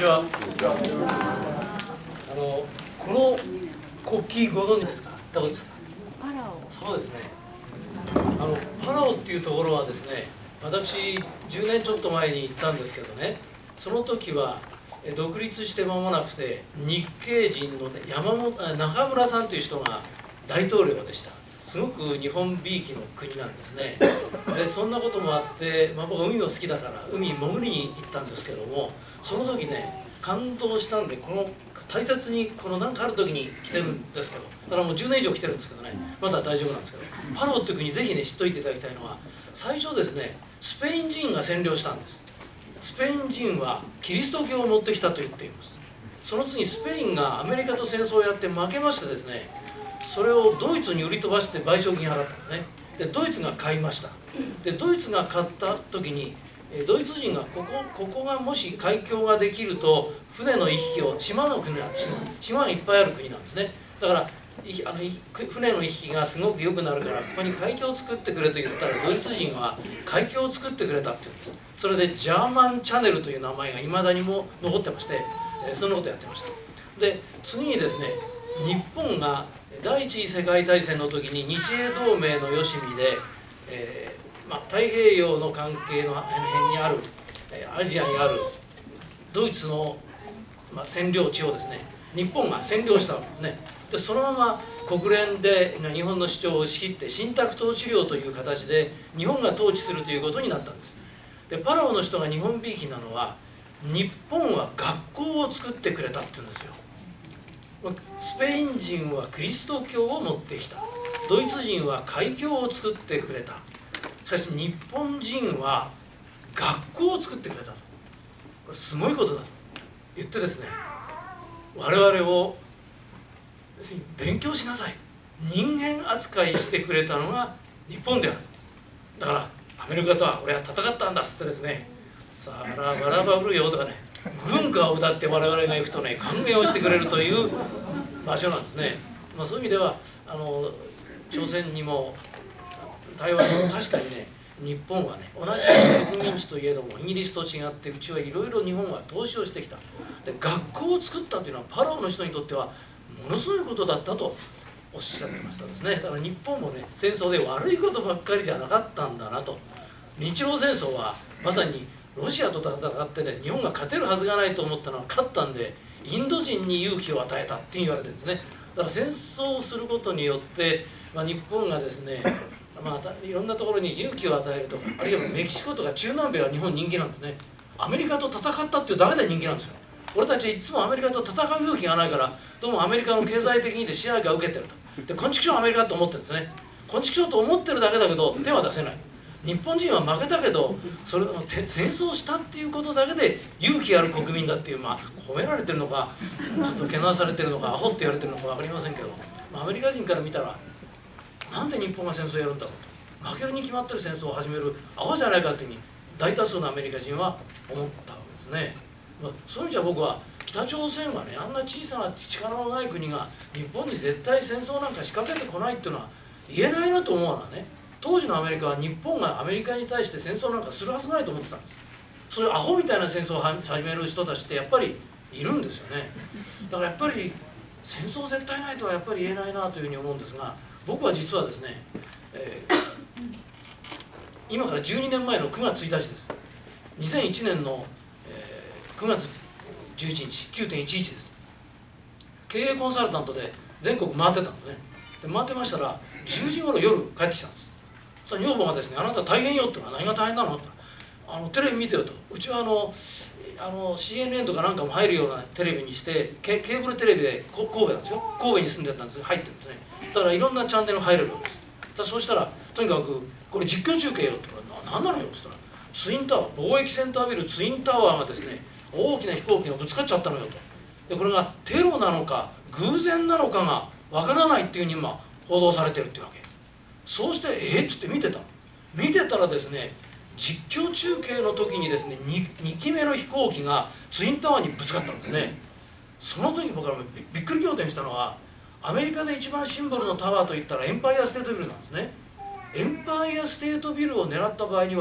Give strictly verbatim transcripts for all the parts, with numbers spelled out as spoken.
ちは。あのこの国旗ご存知ですか？どこですか？ パラオ。 そうですね。あのパラオっていうところはですね、私じゅうねんちょっと前に行ったんですけどね、その時は独立して間もなくて日系人の、ね、山本中村さんという人が大統領でした。すごく日本びいきの国なんですね。でそんなこともあって、まあ、僕は海の好きだから海に潜りに行ったんですけども、その時ね感動したんで、この大切にこの何かある時に来てるんですけど、だからもうじゅうねん以上来てるんですけどね、まだ大丈夫なんですけど、パラオっていう国ぜひね知っといていただきたいのは、最初ですねスペイン人が占領したんです。スペイン人はキリスト教を持ってきたと言っています。その次スペインがアメリカと戦争をやって負けましてですね、それをドイツに売り飛ばして賠償金払ったんですね。でドイツが買いました。でドイツが買った時にドイツ人がここここがもし海峡ができると船の行き来を、島の国なんです、島がいっぱいある国なんですね。だからあの船の行き来がすごく良くなるから、ここに海峡を作ってくれと言ったら、ドイツ人は海峡を作ってくれたって言うんです。それでジャーマンチャネルという名前がいまだにも残ってまして、そんなことやってました。で次にですね、日本が第一次世界大戦の時に日英同盟のよしみで、えーまあ、太平洋の関係の辺にあるアジアにあるドイツの、まあ、占領地をですね日本が占領したわけですね。でそのまま国連で日本の主張を押し切って信託統治領という形で日本が統治するということになったんです。でパラオの人が日本びいきなのは、日本は学校を作ってくれたって言うんですよ。スペイン人はキリスト教を持ってきた、ドイツ人は海峡を作ってくれた、しかし日本人は学校を作ってくれたと。これすごいことだと言ってですね、我々を勉強しなさい、人間扱いしてくれたのが日本である。だからアメリカとは俺は戦ったんだっつってですね、さらばらばるよとかね、軍歌を歌って我々が行くとね歓迎をしてくれるという場所なんですね。まあ、そういう意味ではあの朝鮮にも台湾にも確かにね、日本はね同じ植民地といえどもイギリスと違って、うちはいろいろ日本は投資をしてきた。で学校を作ったというのはパラオの人にとってはものすごいことだったとおっしゃってましたですね。だから日本もね戦争で悪いことばっかりじゃなかったんだなと。日露戦争はまさにロシアと戦ってね、日本が勝てるはずがないと思ったのは勝ったんで、インド人に勇気を与えたって言われてるんですね。だから戦争をすることによって、まあ、日本がですね、まあ、いろんなところに勇気を与えるとか、あるいはメキシコとか中南米は日本人気なんですね。アメリカと戦ったっていうだけで人気なんですよ。俺たちいつもアメリカと戦う勇気がないから、どうもアメリカの経済的にで支配が受けてると。で、こんちくしょうアメリカと思ってるんですね。こんちくしょうと思ってるだけだけど手は出せない。日本人は負けたけど、それ戦争したっていうことだけで勇気ある国民だっていう、まあ褒められてるのかちょっとけなされてるのかアホって言われてるのか分かりませんけど、まあ、アメリカ人から見たらなんで日本が戦争をやるんだろうと、負けるに決まってる戦争を始めるアホじゃないかっていうふうに大多数のアメリカ人は思ったわけですね。まあ、そういう意味じゃ僕は北朝鮮はね、あんな小さな力のない国が日本に絶対戦争なんか仕掛けてこないっていうのは言えないなと思うのはね、当時のアメリカは日本がアメリカに対して戦争なんかするはずないと思ってたんです。そういうアホみたいな戦争を始める人たちってやっぱりいるんですよね。だからやっぱり戦争絶対ないとはやっぱり言えないなというふうに思うんですが、僕は実はですね、えー、今からじゅうにねんまえのくがつついたちです。にせんいちねんの、えー、くがつじゅういちにち きゅうてんいちいち です。経営コンサルタントで全国回ってたんですね。で回ってましたらじゅうじごろ夜帰ってきたんです。そしたら女房がですね、あなた大変よって言うのは何が大変なのって言ったら、あのテレビ見てよと、うちはあのあの シーエヌエヌ とかなんかも入るようなテレビにしてケ、ケーブルテレビで神戸なんですよ、神戸に住んでたんですが入ってるんですね。だからいろんなチャンネル入れるわけです。そうしたらとにかくこれ実況中継よって言ったら、何なのよって言ったら、ツインタワー、貿易センタービルツインタワーがですね、大きな飛行機がぶつかっちゃったのよと。でこれがテロなのか偶然なのかがわからないっていうふうに今報道されてるっていうわけ。そうしてえっつって見てた見てたらですね、実況中継の時にですね 2, にきめの飛行機がツインタワーにぶつかったんですね。その時僕はび, びっくり仰天したのは、アメリカで一番シンボルのタワーといったらエンパイアステートビルなんですね。エンパイアステートビルを狙った場合には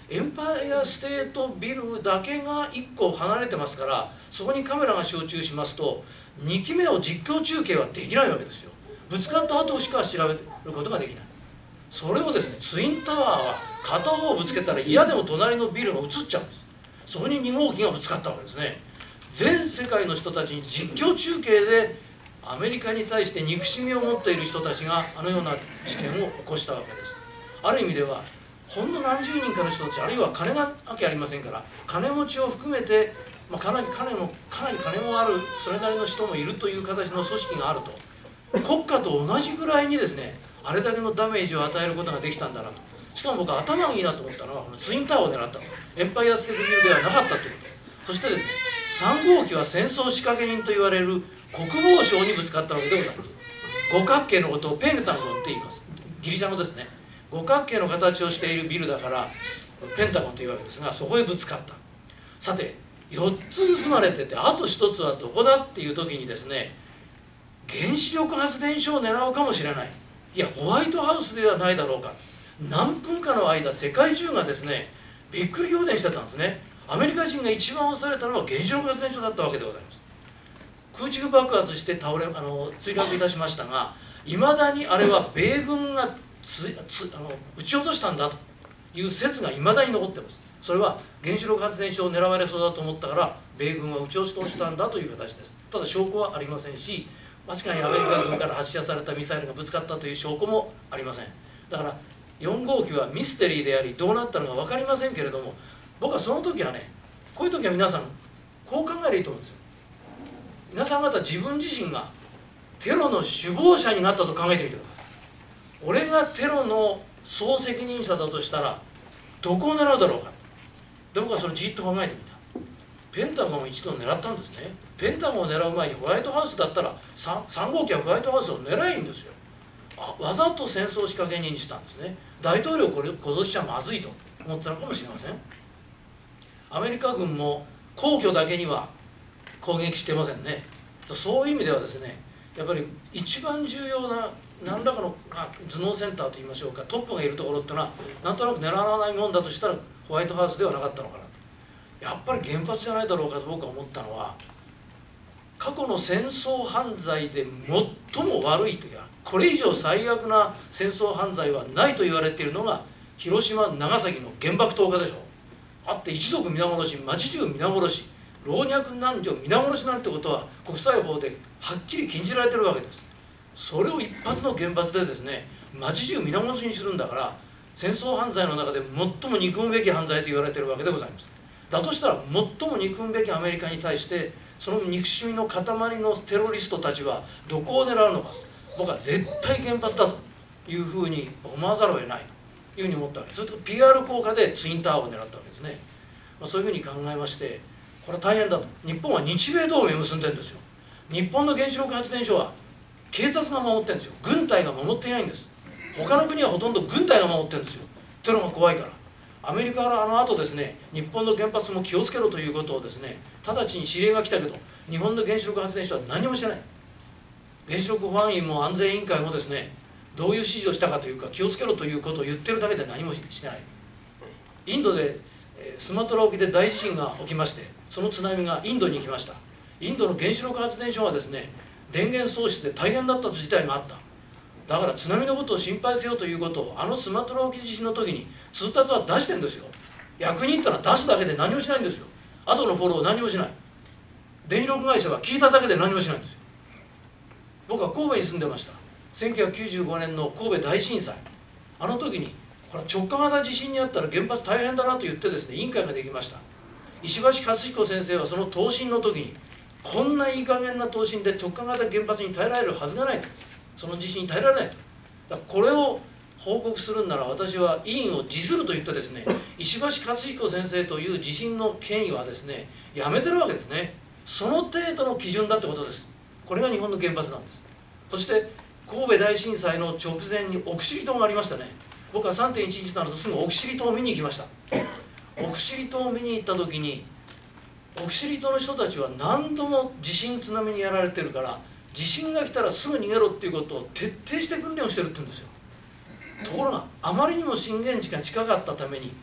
エンパイアステートビルだけがいっこ離れてますから、そこにカメラが集中しますとにきめを実況中継はできないわけですよ。ぶつかった後しか調べることができない。それをですね、ツインタワーは片方ぶつけたら嫌でも隣のビルが映っちゃうんです。そこにに号機がぶつかったわけですね。全世界の人たちに実況中継でアメリカに対して憎しみを持っている人たちがあのような事件を起こしたわけです。ある意味ではほんの何十人かの人たち、あるいは金がなきゃありませんから、金持ちを含めて、まあ、かなり金もかなり金もあるそれなりの人もいるという形の組織があると、国家と同じぐらいにですね、あれだけのダメージを与えることができたんだなと。しかも僕は頭がいいなと思ったのは、このツインタワーを狙ったの、エンパイアステートビルではなかったということ。そしてですね、さん号機は戦争仕掛け人と言われる国防省にぶつかったわけでございます。五角形のことをペンタゴンって言います。ギリシャ語ですね。五角形の形をしているビルだからペンタゴンというわけですが、そこへぶつかった。さてよっつ盗まれてて、あとひとつはどこだっていう時にですね、原子力発電所を狙うかもしれない。いやホワイトハウスではないだろうか。何分かの間世界中がですねびっくり仰天してたんですね。アメリカ人が一番恐れたのは原子力発電所だったわけでございます。空中爆発して倒れあの墜落いたしましたが、いまだにあれは米軍がつつあの撃ち落としたんだという説がいまだに残っています。それは原子力発電所を狙われそうだと思ったから米軍は撃ち落としたんだという形です。ただ証拠はありませんし、確かにアメリカ軍から発射されたミサイルがぶつかったという証拠もありません。だからよん号機はミステリーであり、どうなったのか分かりませんけれども、僕はその時はね、こういう時は皆さんこう考えればいいと思うんですよ。皆さん方自分自身がテロの首謀者になったと考えてみてください。俺がテロの総責任者だとしたらどこを狙うだろうか。で僕はそれじっと考えてみた。ペンタゴンを一度狙ったんですね。ペンタゴンを狙う前にホワイトハウスだったら 3, さん号機はホワイトハウスを狙いんですよ。あわざと戦争仕掛け人にしたんですね。大統領を殺しちゃまずいと思ったのかもしれません。アメリカ軍も皇居だけには攻撃してませんね。そういう意味ではですね、やっぱり一番重要な何らかの頭脳センターといいましょうか、トップがいるところっていうのはなんとなく狙わないもんだとしたらホワイトハウスではなかったのかなと。やっぱり原発じゃないだろうかと僕は思ったのは、過去の戦争犯罪で最も悪いというか、これ以上最悪な戦争犯罪はないと言われているのが広島長崎の原爆投下でしょ。あって一族皆殺し、町中皆殺し、老若男女皆殺しなんてことは国際法ではっきり禁じられてるわけです。それを一発の原発でですね、町中皆殺しにするんだから、戦争犯罪の中で最も憎むべき犯罪と言われているわけでございます。だとしたら最も憎むべきアメリカに対してその憎しみの塊のテロリストたちはどこを狙うのか。僕は絶対原発だというふうに思わざるを得ないというふうに思ったわけです。それと ピーアール 効果でツインタワーを狙ったわけですね。まあ、そういうふうに考えまして、これは大変だと。日本は日米同盟を結んでるんですよ。日本の原子力発電所は警察が守ってるんですよ。軍隊が守っていないんです。他の国はほとんど軍隊が守ってるんですよ。テロが怖いから。アメリカからあの後ですね、日本の原発も気をつけろということをですね、直ちに指令が来たけど、日本の原子力発電所は何もしてない。原子力保安院も安全委員会もですね、どういう指示をしたかというか、気をつけろということを言ってるだけで何もしてない。インドでスマトラ沖で大地震が起きまして、その津波がインドに行きました。インドの原子力発電所はですね、電源喪失で大変だった事態があった。だから津波のことを心配せよということをあのスマトラ沖地震の時に通達は出してるんですよ。役に行ったら出すだけで何もしないんですよ。後のフォロー何もしない。電力会社は聞いただけで何もしないんですよ。僕は神戸に住んでました。せんきゅうひゃくきゅうじゅうごねんの神戸大震災、あの時にこれ直下型地震にあったら原発大変だなと言ってですね、委員会ができました。石橋勝彦先生はその答申の時に、こんないい加減な答申で直下型原発に耐えられるはずがないと、その地震に耐えられないと。だからこれを報告するんなら私は委員を辞すると言ってですね、石橋勝彦先生という地震の権威はですね、やめてるわけですね。その程度の基準だってことです。これが日本の原発なんです。そして神戸大震災の直前に奥尻島がありましたね。僕は さんてんいちいち となるとすぐ奥尻島を見に行きました。奥尻島を見に行った時に、奥尻島の人たちは何度も地震津波にやられてるから、地震が来たらすぐ逃げろっていうことを徹底して訓練をしてるって言うんですよ。ところがあまりにも震源地が近かったために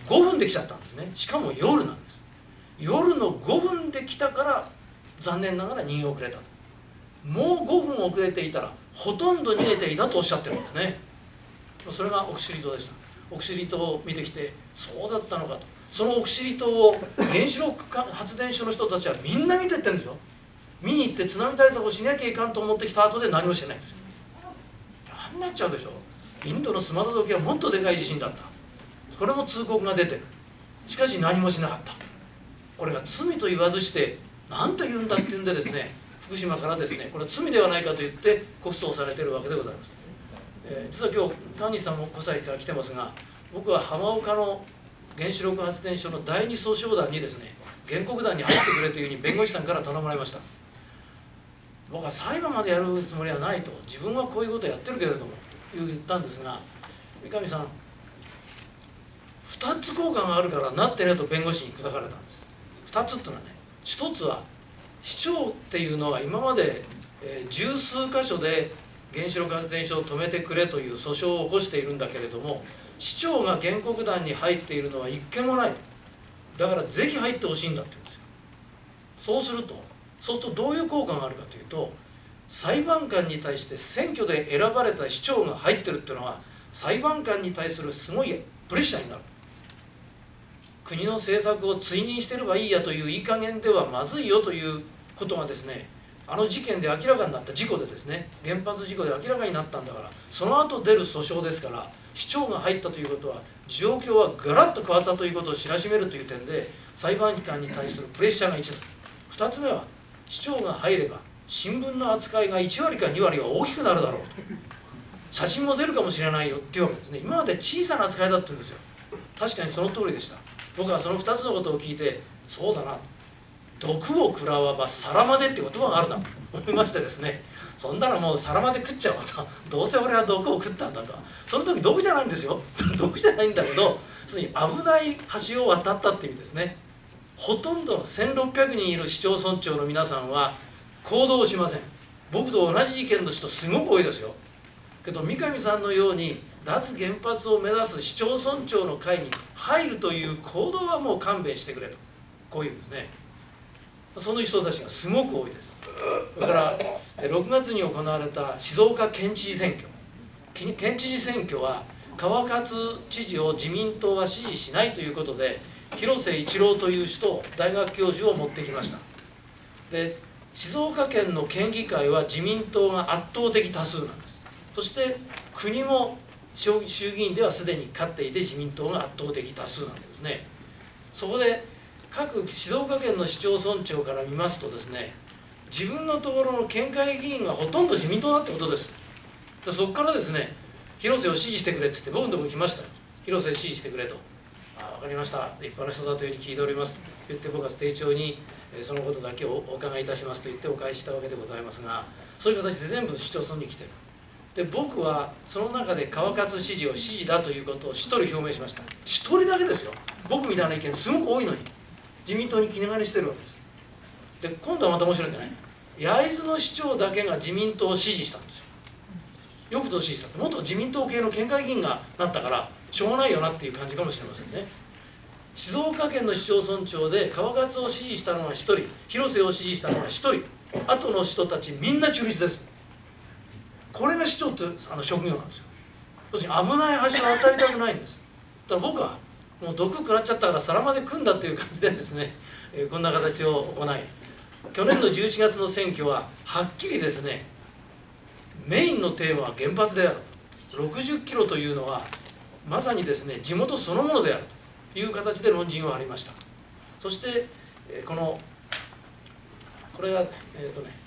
ごふんで来ちゃったんですね。しかも夜なんです。夜のごふんで来たから残念ながら逃げ遅れたと。もうごふん遅れていたらほとんど逃げていたとおっしゃってるんですね。それが奥尻島でした。奥尻島を見てきて、そうだったのかと。その奥尻島を原子力発電所の人たちはみんな見てってるんですよ。見に行って津波対策をしなきゃいかんと思ってきた後で何もしてないんですよ。あんなっちゃうでしょ。インドのスマト時はもっとでかい地震だった。これも通告が出てる。しかし何もしなかった。これが罪と言わずして何と言うんだっていうんでですね、福島からですね、これは罪ではないかと言って告訴をされているわけでございます。えー、実は今日川西さんも小崎から来てますが、僕は浜岡の原子力発電所の第二訴訟団にですね、原告団に入ってくれというふうに弁護士さんから頼まれました。僕は裁判までやるつもりはないと、自分はこういうことをやってるけれどもと言ったんですが、三上さんふたつ効果があるからなってねと弁護士に砕かれたんです。ふたつっていうのはね、ひとつは市長っていうのは今まで、えー、十数箇所で原子力発電所を止めてくれという訴訟を起こしているんだけれども、市長が原告団に入っているのは一件もないと。だからぜひ入ってほしいんだって言うんですよ。そうするとそうするとどういう効果があるかというと、裁判官に対して選挙で選ばれた市長が入ってるっていうのは裁判官に対するすごいプレッシャーになる。国の政策を追認してればいいやといういい加減ではまずいよということがですね、あの事件で明らかになった、事故でですね、原発事故で明らかになったんだから、その後出る訴訟ですから、市長が入ったということは状況はガラッと変わったということを知らしめるという点で裁判官に対するプレッシャーがいちだ。ふたつめは市長が入れば新聞の扱いがいちわりかにわりは大きくなるだろうと、写真も出るかもしれないよっていうわけですね。今まで小さな扱いだったんですよ。確かにその通りでした。僕はそのふたつのことを聞いて、そうだな、毒を食らわば皿までっていう言葉があるなと思いましてですね、そんならもう皿まで食っちゃおうと、どうせ俺は毒を食ったんだと。その時毒じゃないんですよ、毒じゃないんだけど、すでに危ない橋を渡ったっていう意味ですね。ほとんどのせんろっぴゃくにんいる市町村長の皆さんは行動しません。僕と同じ意見の人すごく多いですよ。けど三上さんのように脱原発を目指す市町村長の会に入るという行動はもう勘弁してくれと、こういうんですね。その人たちがすごく多いです。だからろくがつに行われた静岡県知事選挙、県知事選挙は川勝知事を自民党は支持しないということで、広瀬一郎という人を大学教授を持ってきました。で静岡県の県議会は自民党が圧倒的多数なんです。そして国も衆議院ではすでに勝っていて自民党が圧倒的多数なんですね。そこで各静岡県の市町村長から見ますとですね、自分のところの県会議員がほとんど自民党だってことです。でそこからですね、広瀬を支持してくれって言って僕のところに来ましたよ。広瀬支持してくれと。あ、分かりました、立派な人だというふうに聞いておりますと言って、僕は丁重にそのことだけをお伺いいたしますと言ってお返ししたわけでございますが、そういう形で全部市町村に来てる。で僕はその中で川勝知事を支持だということを一人表明しました。一人だけですよ。僕みたいな意見すごく多いのに自民党に気長にしてるわけです。で今度はまた面白いんじゃない、焼津の市長だけが自民党を支持したんですよ。よくと支持したって、元自民党系の県会議員がなったからしょうがないよなっていう感じかもしれませんね。静岡県の市町村長で川勝を支持したのがひとり、広瀬を支持したのがひとり、あとの人たちみんな中立です。これが市長ってあの職業なんですよ。要するに危ない橋を渡りたくないんです。だから僕はもう毒食らっちゃったから皿まで組んだっていう感じでですね、えー、こんな形を行い、去年のじゅういちがつの選挙ははっきりですね、メインのテーマは原発である、ろくじゅっキロというのはまさにですね地元そのものであるという形で論陣を張りました。そして、えー、このこれが、えーとね、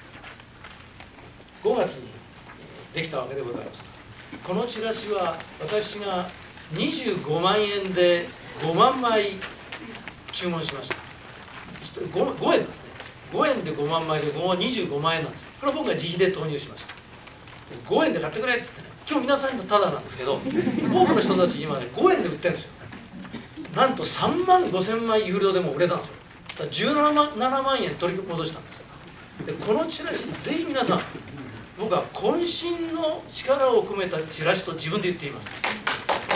ごがつにできたわけでございます。このチラシは私がにじゅうごまんえんでごまんまい注文しました。ご, ごえんなんですね。ごえんでごまんまいでにじゅうごまんえんなんです。これは僕が自費で投入しました。ごえんで買ってくれって言ってね、今日皆さんとタダなんですけど、多くの人たち今ねごえんで売ってるんですよ。なんとさんまんごせんまい有料でも売れたんですよ。だからじゅうななまんえん取り戻したんです。でこのチラシぜひ皆さん、僕は渾身の力を込めたチラシと自分で言っています。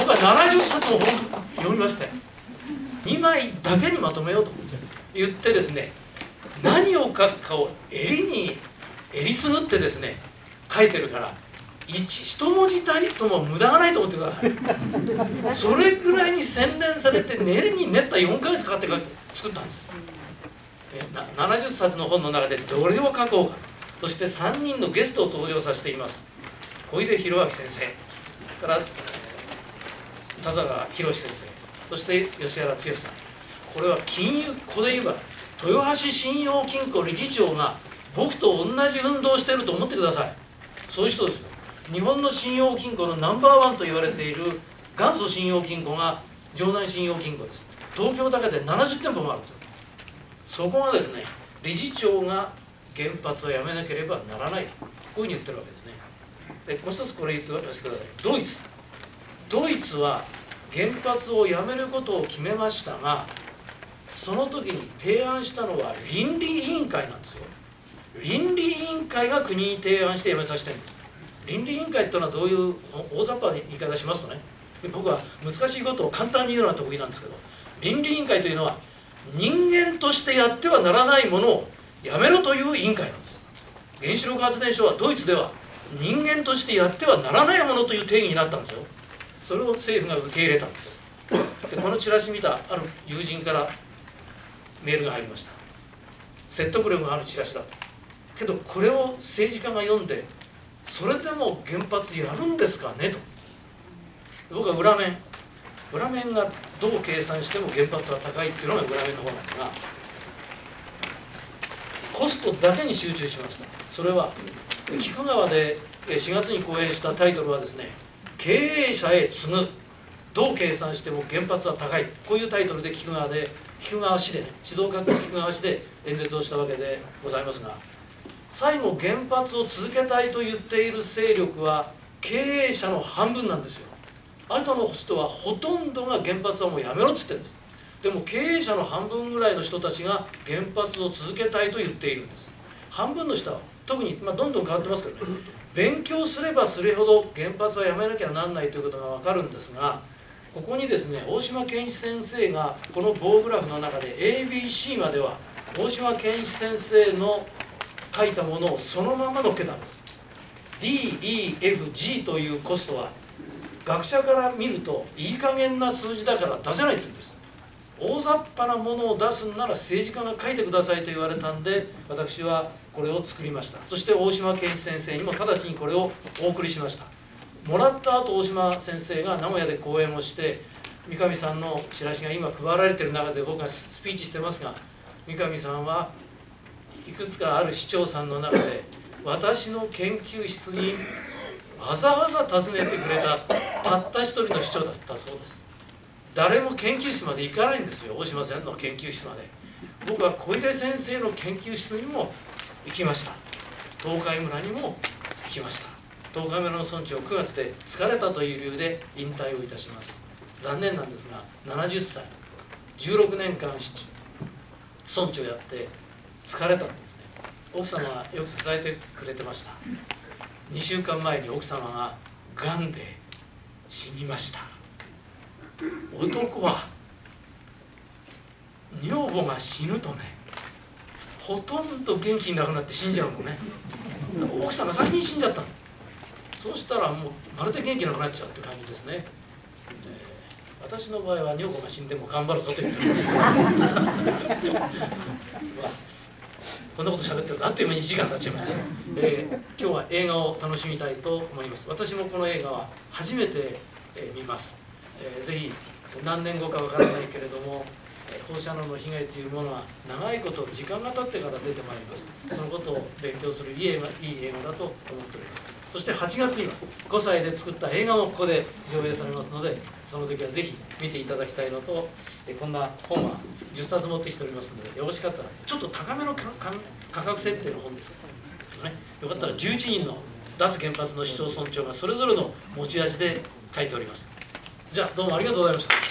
僕はななじゅっさつも本読みまして、にまいだけにまとめようと言ってですね、何を書くかを襟に襟すぐってですね書いてるから、一一文字たりとも無駄がないと思ってください。それぐらいに洗練されて練りに練ったよんかげつかかって作ったんですよ。ななじゅっさつの本の中でどれを書こうか、そしてさんにんのゲストを登場させています。小出弘明先生から田坂博先生、そして吉原剛さん。これは金融、ここで言えば豊橋信用金庫理事長が僕と同じ運動をしていると思ってください。そういう人ですよ。日本の信用金庫のナンバーワンと言われている元祖信用金庫が城南信用金庫です。東京だけでななじゅってんぽもあるんですよ。そこがですね、理事長が原発をやめなければならない、こういうふうに言ってるわけですね。でもう一つこれ言ってください。ドイツドイツは原発をやめることを決めましたが、その時に提案したのは倫理委員会なんですよ。倫理委員会が国に提案してやめさせてるんです。倫理委員会っていうのはどういう大雑把な言い方しますとね、僕は難しいことを簡単に言うのは得意なんですけど、倫理委員会というのは人間としてやってはならないものをやめろという委員会なんです。原子力発電所はドイツでは人間としてやってはならないものという定義になったんですよ。それを政府が受け入れたんです。でこのチラシ見たある友人からメールが入りました。説得力があるチラシだと。けどこれを政治家が読んで、それでも原発やるんですかねと。僕は裏面裏面がどう計算しても原発は高いっていうのが裏面の方なんですが、コストだけに集中しました。それは菊川でしがつに講演したタイトルはですね、経営者へ継ぐ、どう計算しても原発は高い、こういうタイトルで菊川で菊川市でね、静岡県菊川市で演説をしたわけでございますが、最後原発を続けたいと言っている勢力は経営者の半分なんですよ。あとの人はほとんどが原発はもうやめろっつってるんです。でも経営者の半分ぐらいの人たちが原発を続けたいと言っているんです。半分の人は特に、まあ、どんどん変わってますけどね、勉強すればするほど原発はやめなきゃなんないということが分かるんですが、ここにですね、大島健一先生がこの棒グラフの中で エービーシー までは大島健一先生の書いたものをそのまま載っけたんです。 ディー、イー、エフ、ジー というコストは学者から見るといい加減な数字だから出せないって言うんです。大雑把なものを出すんなら政治家が書いてくださいと言われたんで、私はこれを作りました。そして大島健一先生にも直ちにこれをお送りしました。もらった後大島先生が名古屋で講演をして、三上さんのチラシが今配られている中で僕がスピーチしてますが、三上さんはいくつかある市長さんの中で私の研究室にわざわざ訪ねてくれたたった一人の市長だったそうです。誰も研究室まで行かないんですよ、大島さんの研究室まで。僕は小出先生の研究室にも行きました。東海村にも行きました。東海村の村長くがつで疲れたという理由で引退をいたします。残念なんですがななじゅっさい、じゅうろくねんかん村長やって疲れたんですね。奥様はよく支えてくれてました。にしゅうかんまえに奥様ががんで死にました。男は女房が死ぬとね、ほとんど元気になくなって死んじゃうのね。奥さんが先に死んじゃったの。そうしたらもうまるで元気なくなっちゃうって感じですね。えー、私の場合は女房が死んでも頑張るぞと言ってます。こんなこと喋ってるとあっという間にいちじかん経っちゃいますね。えー、今日は映画を楽しみたいと思います。私もこの映画は初めて、えー、見ます。えー、ぜひ何年後かわからないけれども、放射能の被害というものは長いこと時間が経ってから出てまいります。そのことを勉強するいい映画、いい映画だと思っております。そしてはちがつにはごさいで作った映画もここで上映されますので、その時はぜひ見ていただきたいのと、こんな本はじゅっさつ持ってきておりますので、よろしかったらちょっと高めの価格設定の本ですからね、よかったらじゅういちにんの脱原発の市町村長がそれぞれの持ち味で書いております。じゃあどうもありがとうございました。